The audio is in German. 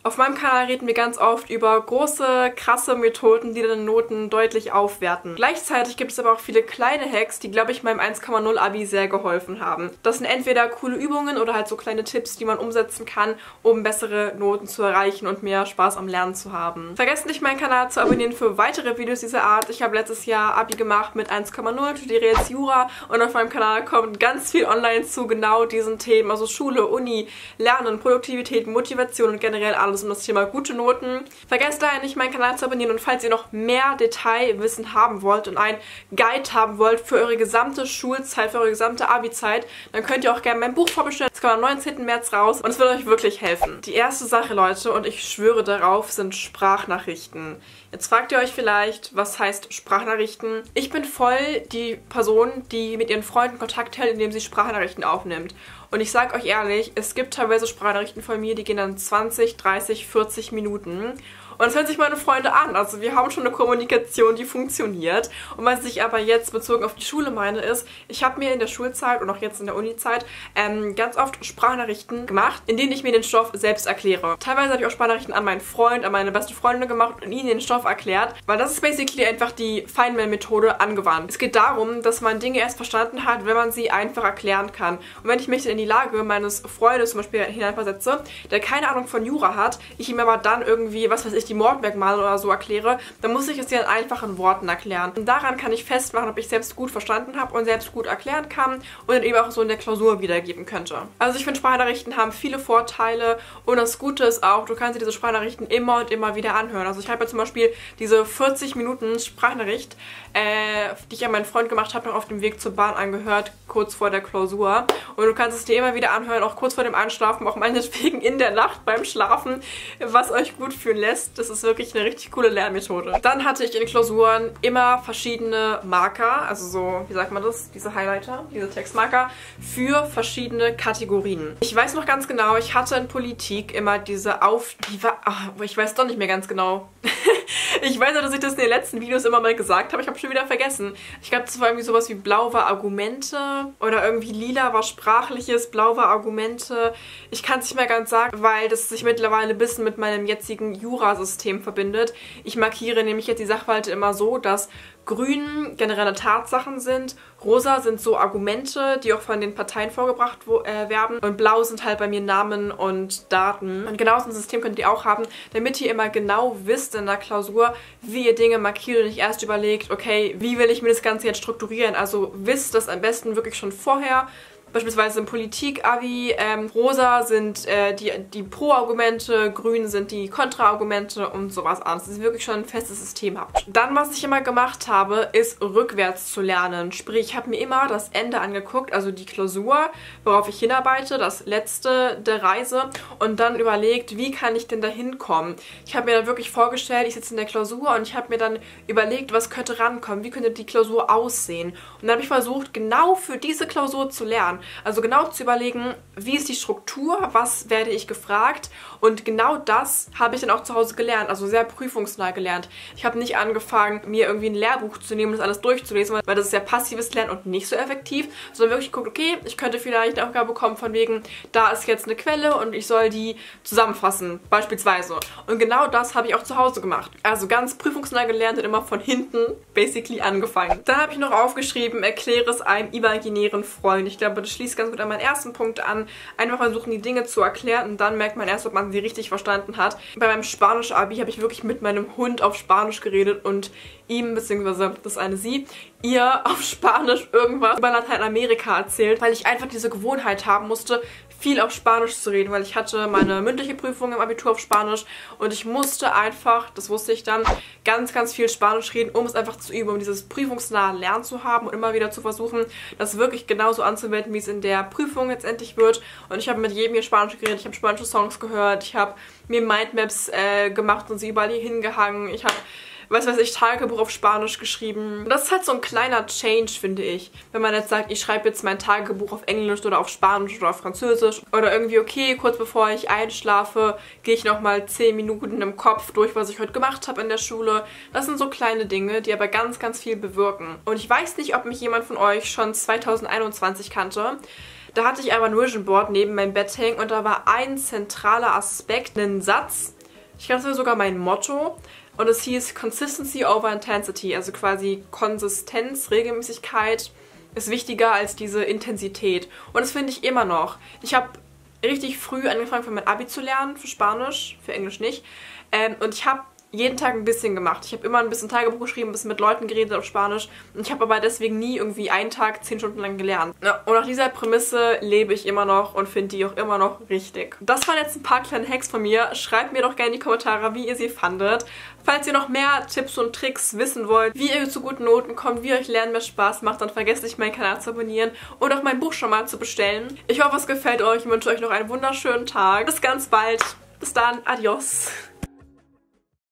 Auf meinem Kanal reden wir ganz oft über große, krasse Methoden, die deine Noten deutlich aufwerten. Gleichzeitig gibt es aber auch viele kleine Hacks, die, glaube ich, meinem 1,0 Abi sehr geholfen haben. Das sind entweder coole Übungen oder halt so kleine Tipps, die man umsetzen kann, um bessere Noten zu erreichen und mehr Spaß am Lernen zu haben. Vergesst nicht, meinen Kanal zu abonnieren für weitere Videos dieser Art. Ich habe letztes Jahr Abi gemacht mit 1,0, studiere jetzt Jura und auf meinem Kanal kommt ganz viel online zu genau diesen Themen, also Schule, Uni, Lernen, Produktivität, Motivation und generell alles um das Thema gute Noten. Vergesst daher nicht, meinen Kanal zu abonnieren und falls ihr noch mehr Detailwissen haben wollt und einen Guide haben wollt für eure gesamte Schulzeit, für eure gesamte Abi-Zeit, dann könnt ihr auch gerne mein Buch vorbestellen. Es kommt am 19. März raus und es wird euch wirklich helfen. Die erste Sache, Leute, und ich schwöre darauf, sind Sprachnachrichten. Jetzt fragt ihr euch vielleicht, was heißt Sprachnachrichten? Ich bin voll die Person, die mit ihren Freunden Kontakt hält, indem sie Sprachnachrichten aufnimmt. Und ich sag euch ehrlich, es gibt teilweise Sprachnachrichten von mir, die gehen dann 20, 30, 40 Minuten. Und das hören sich meine Freunde an. Also wir haben schon eine Kommunikation, die funktioniert. Und was ich aber jetzt bezogen auf die Schule meine, ist, ich habe mir in der Schulzeit und auch jetzt in der Unizeit ganz oft Sprachnachrichten gemacht, in denen ich mir den Stoff selbst erkläre. Teilweise habe ich auch Sprachnachrichten an meinen Freund, an meine beste Freundin gemacht und ihnen den Stoff erklärt, weil das ist basically einfach die Feynman-Methode angewandt. Es geht darum, dass man Dinge erst verstanden hat, wenn man sie einfach erklären kann. Und wenn ich mich in die Lage meines Freundes zum Beispiel hineinversetze, der keine Ahnung von Jura hat, ich ihm aber dann irgendwie, was weiß ich, die Mordmerkmale oder so erkläre, dann muss ich es ja in einfachen Worten erklären. Und daran kann ich festmachen, ob ich selbst gut verstanden habe und selbst gut erklären kann und dann eben auch so in der Klausur wiedergeben könnte. Also ich finde, Sprachnachrichten haben viele Vorteile und das Gute ist auch, du kannst dir diese Sprachnachrichten immer und immer wieder anhören. Also ich habe ja zum Beispiel diese 40 Minuten Sprachnachricht, die ich an meinen Freund gemacht habe, noch auf dem Weg zur Bahn angehört, kurz vor der Klausur. Und du kannst es dir immer wieder anhören, auch kurz vor dem Einschlafen, auch meinetwegen in der Nacht beim Schlafen, was euch gut fühlen lässt. Das ist wirklich eine richtig coole Lernmethode. Dann hatte ich in Klausuren immer verschiedene Marker, also so, wie sagt man das, diese Highlighter, diese Textmarker, für verschiedene Kategorien. Ich weiß noch ganz genau, ich hatte in Politik immer diese ich weiß doch nicht mehr ganz genau. Ich weiß nur, dass ich das in den letzten Videos immer mal gesagt habe, ich habe schon wieder vergessen. Ich glaube, das war irgendwie sowas wie blau war Argumente oder irgendwie lila war Sprachliches, blau war Argumente. Ich kann es nicht mehr ganz sagen, weil das sich mittlerweile ein bisschen mit meinem jetzigen Jurasystem verbindet. Ich markiere nämlich jetzt die Sachverhalte immer so, dass grün generelle Tatsachen sind, rosa sind so Argumente, die auch von den Parteien vorgebracht werden und blau sind halt bei mir Namen und Daten. Und genau so ein System könnt ihr auch haben, damit ihr immer genau wisst in der Klausur, wie ihr Dinge markiert und nicht erst überlegt, okay, wie will ich mir das Ganze jetzt strukturieren? Also wisst das am besten wirklich schon vorher. Beispielsweise im Politik-Abi, rosa sind die Pro-Argumente, grün sind die Kontra-Argumente und sowas anderes. Dass ihr wirklich schon ein festes System habt. Dann, was ich immer gemacht habe, ist rückwärts zu lernen. Sprich, ich habe mir immer das Ende angeguckt, also die Klausur, worauf ich hinarbeite, das letzte der Reise und dann überlegt, wie kann ich denn da hinkommen. Ich habe mir dann wirklich vorgestellt, ich sitze in der Klausur und ich habe mir dann überlegt, was könnte rankommen, wie könnte die Klausur aussehen. Und dann habe ich versucht, genau für diese Klausur zu lernen. Also genau zu überlegen, wie ist die Struktur, was werde ich gefragt und genau das habe ich dann auch zu Hause gelernt, also sehr prüfungsnah gelernt. Ich habe nicht angefangen, mir irgendwie ein Lehrbuch zu nehmen und das alles durchzulesen, weil das ist ja passives Lernen und nicht so effektiv, sondern wirklich geguckt, okay, ich könnte vielleicht eine Aufgabe bekommen von wegen, da ist jetzt eine Quelle und ich soll die zusammenfassen, beispielsweise. Und genau das habe ich auch zu Hause gemacht. Also ganz prüfungsnah gelernt und immer von hinten basically angefangen. Dann habe ich noch aufgeschrieben, erkläre es einem imaginären Freund. Ich glaube, das schließt ganz gut an meinen ersten Punkt an. Einfach versuchen, die Dinge zu erklären und dann merkt man erst, ob man sie richtig verstanden hat. Bei meinem Spanisch-Abi habe ich wirklich mit meinem Hund auf Spanisch geredet und ihm, beziehungsweise das eine sie, ihr auf Spanisch irgendwas über Lateinamerika erzählt, weil ich einfach diese Gewohnheit haben musste, viel auf Spanisch zu reden, weil ich hatte meine mündliche Prüfung im Abitur auf Spanisch und ich musste einfach, das wusste ich dann, ganz, ganz viel Spanisch reden, um es einfach zu üben, um dieses prüfungsnahe Lernen zu haben und immer wieder zu versuchen, das wirklich genauso anzuwenden, wie es in der Prüfung letztendlich wird. Und ich habe mit jedem hier Spanisch geredet, ich habe spanische Songs gehört, ich habe mir Mindmaps gemacht und sie überall hier hingehangen, ich habe was weiß ich, Tagebuch auf Spanisch geschrieben. Das ist halt so ein kleiner Change, finde ich. Wenn man jetzt sagt, ich schreibe jetzt mein Tagebuch auf Englisch oder auf Spanisch oder auf Französisch oder irgendwie, okay, kurz bevor ich einschlafe, gehe ich nochmal 10 Minuten im Kopf durch, was ich heute gemacht habe in der Schule. Das sind so kleine Dinge, die aber ganz, ganz viel bewirken. Und ich weiß nicht, ob mich jemand von euch schon 2021 kannte. Da hatte ich einmal ein Vision Board neben meinem Bett hängen und da war ein zentraler Aspekt, ein Satz. Ich glaube, das war sogar mein Motto. Und es hieß Consistency over Intensity, also quasi Konsistenz, Regelmäßigkeit ist wichtiger als diese Intensität. Und das finde ich immer noch. Ich habe richtig früh angefangen, für mein Abi zu lernen, für Spanisch, für Englisch nicht. Und ich habe jeden Tag ein bisschen gemacht. Ich habe immer ein bisschen Tagebuch geschrieben, ein bisschen mit Leuten geredet auf Spanisch. Und ich habe aber deswegen nie irgendwie einen Tag 10 Stunden lang gelernt. Ja, und nach dieser Prämisse lebe ich immer noch und finde die auch immer noch richtig. Das waren jetzt ein paar kleine Hacks von mir. Schreibt mir doch gerne in die Kommentare, wie ihr sie fandet. Falls ihr noch mehr Tipps und Tricks wissen wollt, wie ihr zu guten Noten kommt, wie euch Lernen mehr Spaß macht, dann vergesst nicht, meinen Kanal zu abonnieren und auch mein Buch schon mal zu bestellen. Ich hoffe, es gefällt euch und wünsche euch noch einen wunderschönen Tag. Bis ganz bald. Bis dann. Adios.